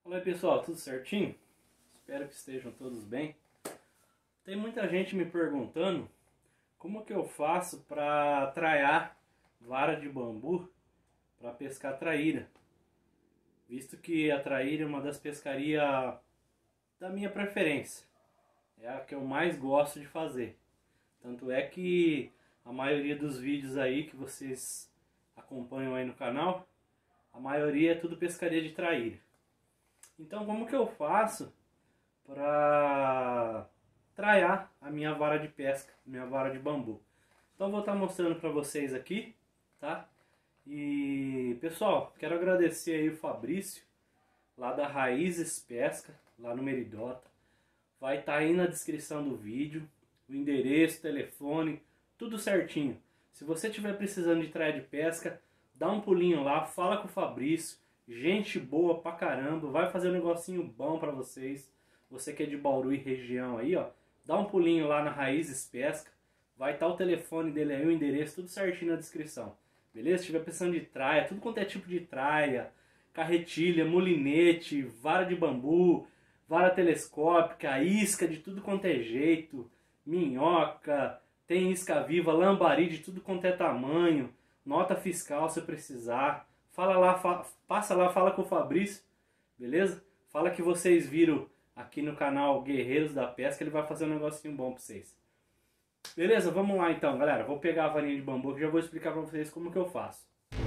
Fala aí pessoal, tudo certinho? Espero que estejam todos bem. Tem muita gente me perguntando como que eu faço para traiar vara de bambu para pescar traíra. Visto que a traíra é uma das pescarias da minha preferência. É a que eu mais gosto de fazer. Tanto é que a maioria dos vídeos aí que vocês acompanham aí no canal, a maioria é tudo pescaria de traíra. Então como que eu faço para traiar a minha vara de pesca, minha vara de bambu? Então eu vou estar mostrando para vocês aqui, tá? E pessoal, quero agradecer aí o Fabrício, lá da Raízes Pesca, lá no Meridota. Vai estar aí na descrição do vídeo, o endereço, o telefone, tudo certinho. Se você estiver precisando de traia de pesca, dá um pulinho lá, fala com o Fabrício. Gente boa pra caramba, vai fazer um negocinho bom pra vocês. Você que é de Bauru e região aí, ó, dá um pulinho lá na Raízes Pesca. Vai estar o telefone dele aí, o endereço, tudo certinho na descrição. Beleza? Se estiver precisando de traia, tudo quanto é tipo de traia, carretilha, molinete, vara de bambu, vara telescópica, isca de tudo quanto é jeito, minhoca, tem isca viva, lambari de tudo quanto é tamanho, nota fiscal se precisar. Fala lá, passa lá, fala com o Fabrício, beleza? Fala que vocês viram aqui no canal Guerreiros da Pesca, ele vai fazer um negocinho bom pra vocês. Beleza? Vamos lá então, galera. Vou pegar a varinha de bambu que já vou explicar pra vocês como que eu faço.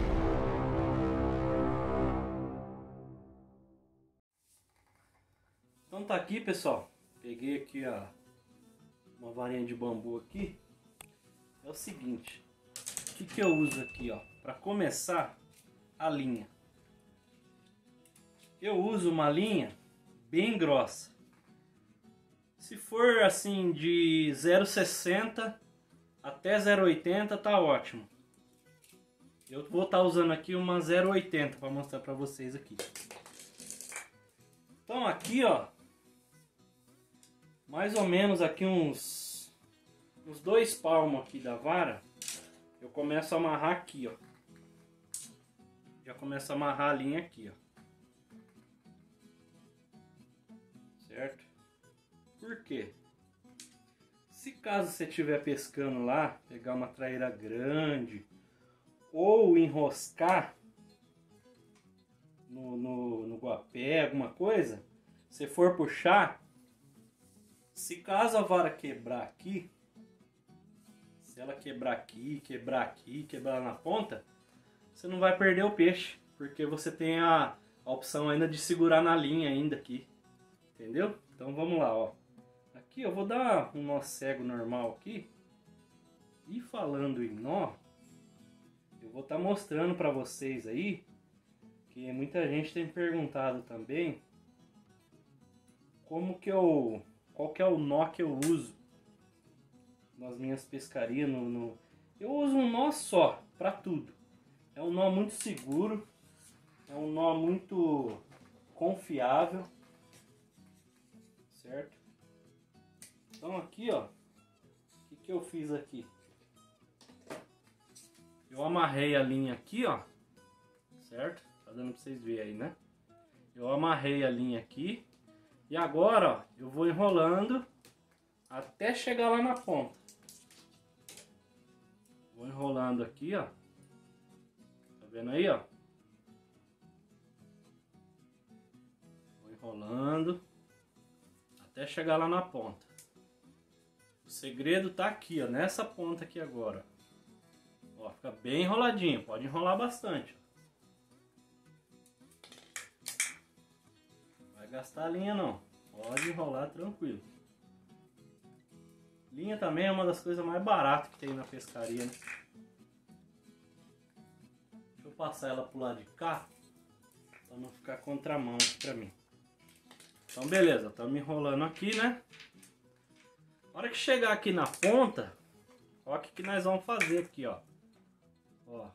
Então tá aqui, pessoal. Peguei aqui uma varinha de bambu aqui. É o seguinte, o que eu uso aqui, ó, para começar a linha. Eu uso uma linha bem grossa. Se for assim de 0,60 até 0,80 tá ótimo. Eu vou estar usando aqui uma 0,80 para mostrar para vocês aqui. Então aqui, ó, mais ou menos aqui uns 2 palmos aqui da vara, eu começo a amarrar aqui, ó. Já começo a amarrar a linha aqui, ó. Certo? Por quê? Se caso você estiver pescando lá, pegar uma traíra grande ou enroscar no guapé, alguma coisa, se for puxar, se caso a vara quebrar aqui, se ela quebrar aqui, quebrar na ponta, você não vai perder o peixe, porque você tem a opção ainda de segurar na linha ainda aqui, entendeu? Então vamos lá, ó. Aqui eu vou dar um nó cego normal aqui, e falando em nó, eu vou estar mostrando para vocês aí, que muita gente tem perguntado também, qual que é o nó que eu uso nas minhas pescarias. Eu uso um nó só para tudo. É um nó muito seguro, é um nó muito confiável, certo? Então aqui, ó, o que eu fiz aqui? Eu amarrei a linha aqui, ó, certo? Tá dando pra vocês verem aí, né? Eu amarrei a linha aqui e agora, ó, eu vou enrolando até chegar lá na ponta. Vou enrolando aqui, ó. Tá vendo aí, ó? Vou enrolando até chegar lá na ponta. O segredo tá aqui, ó, nessa ponta aqui agora. Ó, fica bem enroladinho, pode enrolar bastante. Não vai gastar a linha não, pode enrolar tranquilo. Linha também é uma das coisas mais baratas que tem na pescaria, né? Deixa eu passar ela pro lado de cá, pra não ficar contramão aqui pra mim. Então beleza, estamos enrolando aqui, né? Na hora que chegar aqui na ponta, olha o que nós vamos fazer aqui, ó. Ó.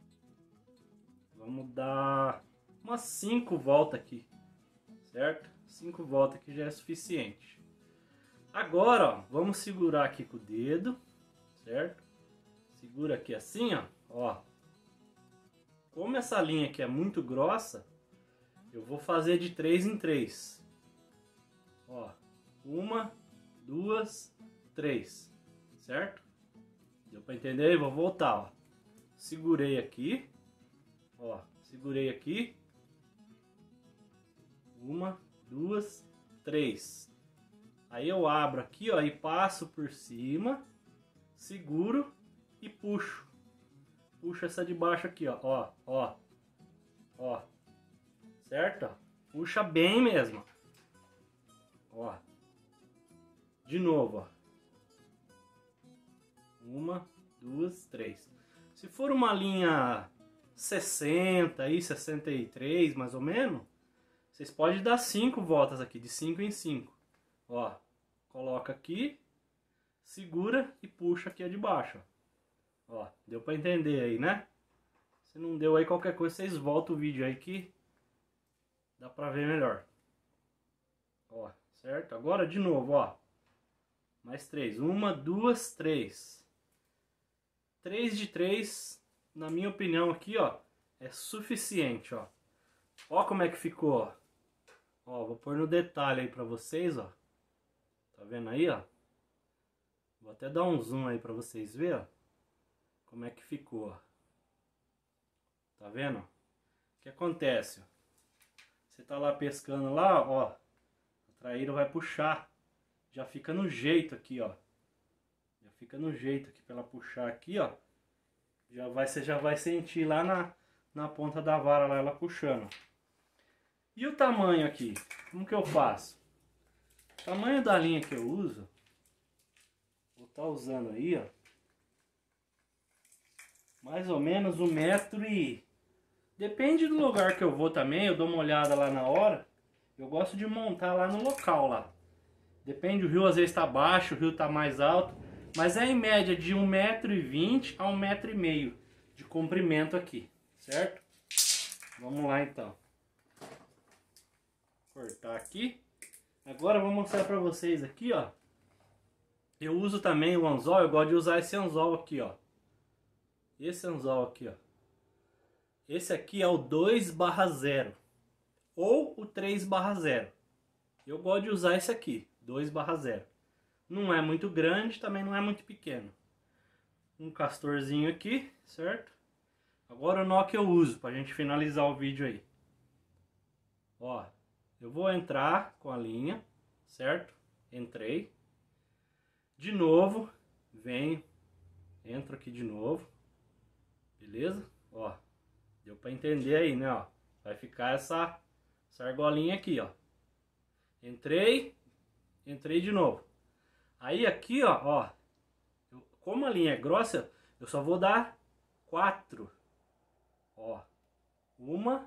Vamos dar umas 5 voltas aqui, certo? 5 voltas aqui já é suficiente. Agora, ó, vamos segurar aqui com o dedo, certo? Segura aqui assim, ó. Como essa linha aqui é muito grossa, eu vou fazer de 3 em 3. Ó, 1, 2, 3, certo? Deu pra entender? Vou voltar, ó. Segurei aqui, ó, segurei aqui. 1, 2, 3. Aí eu abro aqui, ó, e passo por cima, seguro e puxo. Puxo essa de baixo aqui, ó, ó. Certo? Ó. Puxa bem mesmo. Ó. De novo, ó. 1, 2, 3. Se for uma linha 60 aí, 63 mais ou menos, vocês podem dar 5 voltas aqui, de 5 em 5. Ó, coloca aqui, segura e puxa aqui a de baixo. Ó, deu pra entender aí, né? Se não deu aí qualquer coisa, vocês voltam o vídeo aí que dá pra ver melhor. Ó, certo? Agora de novo, ó. Mais 3. 1, 2, 3. 3 de 3, na minha opinião aqui, ó, é suficiente, ó. Ó como é que ficou, ó. Ó, vou pôr no detalhe aí pra vocês, ó. Tá vendo aí, ó? Vou até dar um zoom aí pra vocês verem, ó. Como é que ficou, ó. Tá vendo? O que acontece, ó? Você tá lá pescando lá, ó. A traíra vai puxar. Já fica no jeito aqui, ó. Já fica no jeito aqui pra ela puxar aqui, ó. Você já vai sentir lá na ponta da vara lá ela puxando. E o tamanho aqui? Como que eu faço? O tamanho da linha que eu uso, vou estar usando aí, ó. Mais ou menos 1 metro e... Depende do lugar que eu vou também, eu dou uma olhada lá na hora. Eu gosto de montar lá no local lá. Depende, o rio às vezes está baixo, o rio está mais alto. Mas é em média de 1,20 m a 1,5 m de comprimento aqui, certo? Vamos lá então. Cortar aqui. Agora eu vou mostrar para vocês aqui, ó. Eu uso também o anzol, eu gosto de usar esse anzol aqui, ó. Esse anzol aqui, ó. Esse aqui é o 2/0 ou o 3/0. Eu gosto de usar esse aqui, 2/0. Não é muito grande, também não é muito pequeno. Um castorzinho aqui, certo? Agora o nó que eu uso pra gente finalizar o vídeo aí. Ó, eu vou entrar com a linha, certo? Entrei. De novo, venho, entro aqui de novo. Beleza? Ó, deu pra entender aí, né, ó? Vai ficar essa argolinha aqui, ó. Entrei de novo. Aí aqui, ó, como a linha é grossa, eu só vou dar 4. Ó, 1,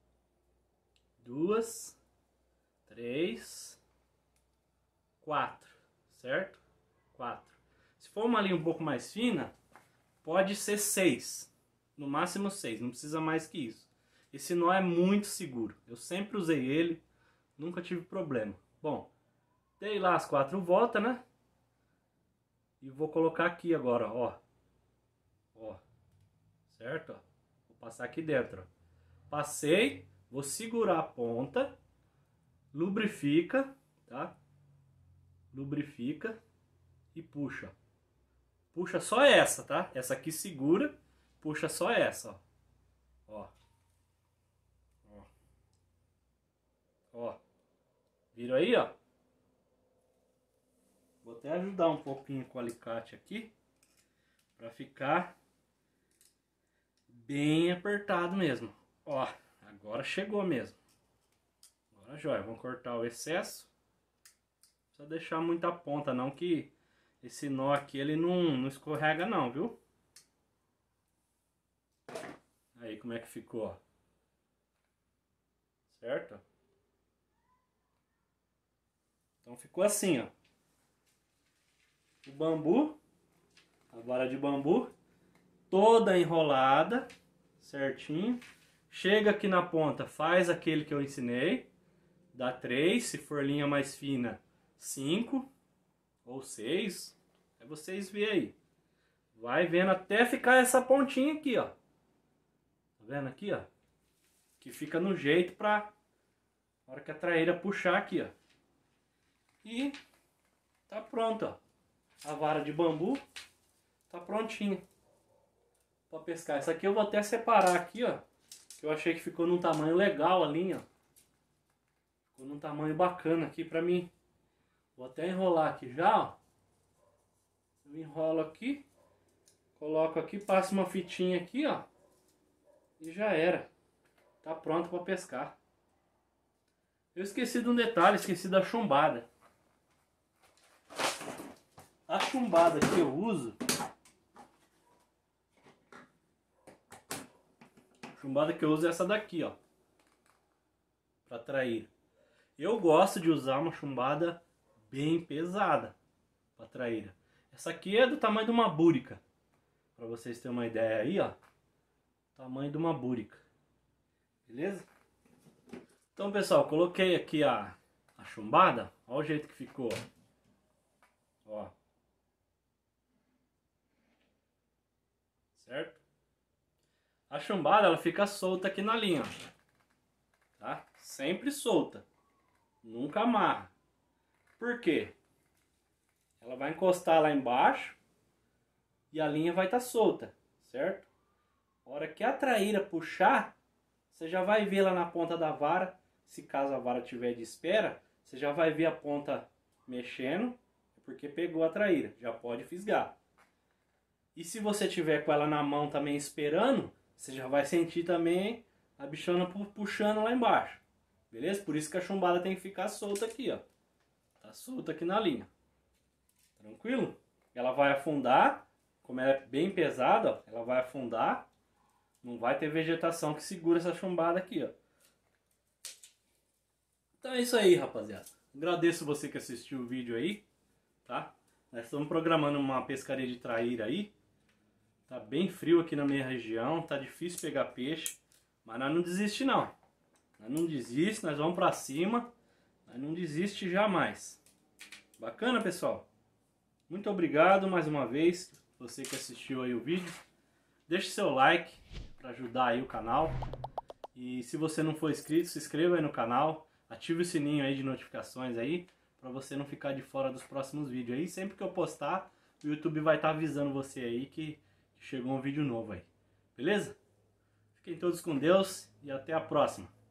2, 3, 4, certo? 4. Se for uma linha um pouco mais fina, pode ser 6. No máximo 6, não precisa mais que isso. Esse nó é muito seguro. Eu sempre usei ele, nunca tive problema. Bom, dei lá as 4 voltas, né? E vou colocar aqui agora, ó. Ó. Certo? Ó. Vou passar aqui dentro, ó. Passei, vou segurar a ponta. Lubrifica, tá? Lubrifica e puxa. Puxa só essa, tá? Essa aqui segura, puxa só essa, ó. Ó. Ó. Viram aí, ó? Vou até ajudar um pouquinho com o alicate aqui, para ficar bem apertado mesmo. Ó, agora chegou mesmo. Agora jóia, vamos cortar o excesso. Não precisa deixar muita ponta não, que esse nó aqui ele não escorrega não, viu? Aí como é que ficou, ó. Certo? Então ficou assim, ó. O bambu, a vara de bambu, toda enrolada, certinho. Chega aqui na ponta, faz aquele que eu ensinei, dá 3, se for linha mais fina, 5 ou 6, é vocês verem aí. Vai vendo até ficar essa pontinha aqui, ó. Tá vendo aqui, ó? Que fica no jeito pra A hora que a traíra puxar aqui, ó. E tá pronto, ó. A vara de bambu tá prontinha para pescar. Essa aqui eu vou até separar aqui, ó. Que eu achei que ficou num tamanho legal a linha, ó. Ficou num tamanho bacana aqui pra mim. Vou até enrolar aqui já, ó. Eu enrolo aqui, coloco aqui, passo uma fitinha aqui, ó. E já era. Tá pronto para pescar. Eu esqueci de um detalhe, esqueci da chumbada. A chumbada que eu uso, é essa daqui, ó, para trair. Eu gosto de usar uma chumbada bem pesada para traíra. Essa aqui é do tamanho de uma búrica, para vocês terem uma ideia aí, ó, tamanho de uma búrica, beleza? Então, pessoal, coloquei aqui a chumbada, olha o jeito que ficou, ó. Certo? A chumbada, ela fica solta aqui na linha, ó. Tá? Sempre solta. Nunca amarra. Por quê? Ela vai encostar lá embaixo e a linha vai estar solta, certo? A hora que a traíra puxar, você já vai ver lá na ponta da vara, se caso a vara tiver de espera, você já vai ver a ponta mexendo, porque pegou a traíra, já pode fisgar. E se você tiver com ela na mão também esperando, você já vai sentir também a bichona puxando lá embaixo. Beleza? Por isso que a chumbada tem que ficar solta aqui, ó. Tá solta aqui na linha. Tranquilo? Ela vai afundar, como ela é bem pesada, ó, ela vai afundar. Não vai ter vegetação que segura essa chumbada aqui, ó. Então é isso aí, rapaziada. Agradeço você que assistiu o vídeo aí, tá? Nós estamos programando uma pescaria de traíra aí. Tá bem frio aqui na minha região, tá difícil pegar peixe, mas nós não desiste não. Nós não desiste, nós vamos pra cima, nós não desiste jamais. Bacana, pessoal? Muito obrigado mais uma vez, você que assistiu aí o vídeo. Deixe seu like para ajudar aí o canal. E se você não for inscrito, se inscreva aí no canal, ative o sininho aí de notificações aí, para você não ficar de fora dos próximos vídeos aí. Sempre que eu postar, o YouTube vai estar avisando você aí que chegou um vídeo novo aí. Beleza? Fiquem todos com Deus e até a próxima.